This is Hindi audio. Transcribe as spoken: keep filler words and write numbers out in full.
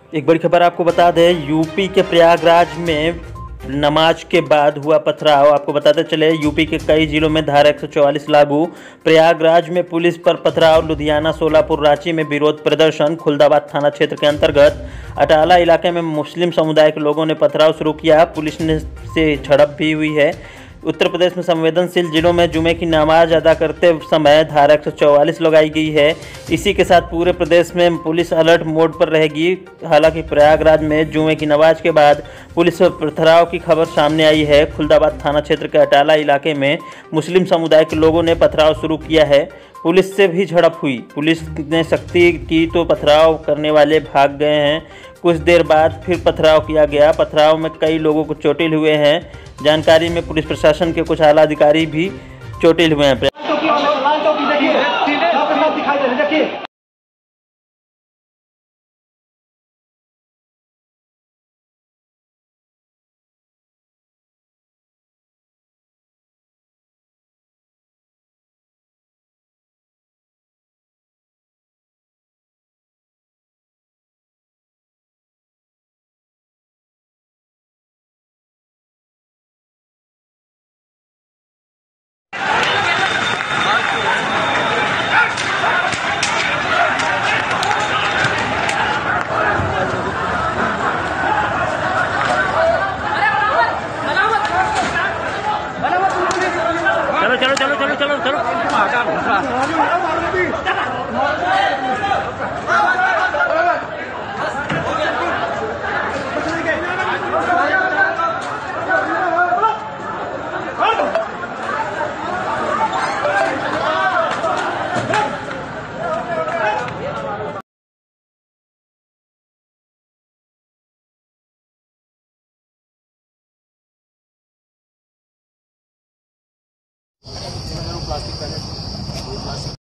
एक बड़ी खबर आपको बता दें, यूपी के प्रयागराज में नमाज के बाद हुआ पथराव। आपको बताते चले, यूपी के कई जिलों में धारा एक सौ चौवालीस लागू। प्रयागराज में पुलिस पर पथराव, लुधियाना, सोलापुर, रांची में विरोध प्रदर्शन। खुलदाबाद थाना क्षेत्र के अंतर्गत अटाला इलाके में मुस्लिम समुदाय के लोगों ने पथराव शुरू किया। पुलिस ने से झड़प भी हुई है। उत्तर प्रदेश में संवेदनशील जिलों में जुमे की नमाज अदा करते समय धारा एक सौ चौवालीस लगाई गई है। इसी के साथ पूरे प्रदेश में पुलिस अलर्ट मोड पर रहेगी। हालांकि प्रयागराज में जुमे की नमाज के बाद पुलिस पर पथराव की खबर सामने आई है। खुलदाबाद थाना क्षेत्र के अटाला इलाके में मुस्लिम समुदाय के लोगों ने पथराव शुरू किया है। पुलिस से भी झड़प हुई। पुलिस ने सख्ती की तो पथराव करने वाले भाग गए हैं। कुछ देर बाद फिर पथराव किया गया। पथराव में कई लोगों को चोटिल हुए हैं। जानकारी में पुलिस प्रशासन के कुछ आला अधिकारी भी चोटिल हुए हैं। चलो चलो चलो चलो चलो प्लास्टिक